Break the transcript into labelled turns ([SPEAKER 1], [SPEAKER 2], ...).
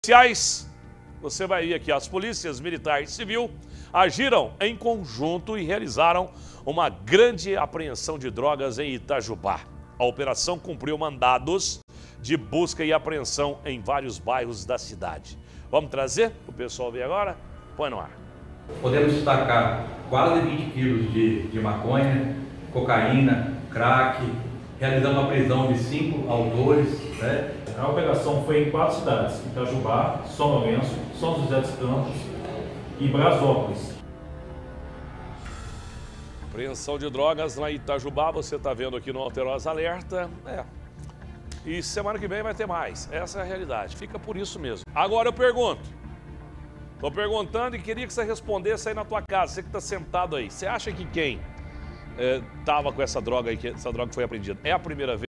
[SPEAKER 1] policiais, você vai ver aqui, as polícias militar e civil agiram em conjunto e realizaram uma grande apreensão de drogas em Itajubá. A operação cumpriu mandados de busca e apreensão em vários bairros da cidade. Vamos trazer o pessoal ver agora? Põe no ar.
[SPEAKER 2] Podemos destacar quase 20 quilos de maconha, cocaína, crack. Realizamos a prisão de 5 autores.
[SPEAKER 3] A operação foi em 4 cidades: Itajubá, São Lourenço, São José dos Campos e Brasópolis.
[SPEAKER 1] Apreensão de drogas na Itajubá, você está vendo aqui no Alterosa Alerta. E semana que vem vai ter mais. Essa é a realidade. Fica por isso mesmo. Agora eu pergunto. Estou perguntando e queria que você respondesse aí na tua casa. Você que está sentado aí. Você acha que quem estava com essa droga aí, que essa droga foi apreendida, é a primeira vez